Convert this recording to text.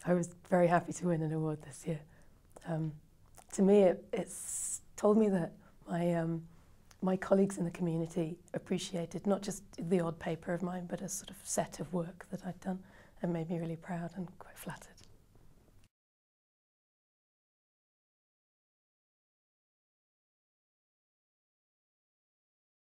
I was very happy to win an award this year. To me, it's told me that my colleagues in the community appreciated not just the odd paper of mine, but a sort of set of work that I'd done, and made me really proud and quite flattered.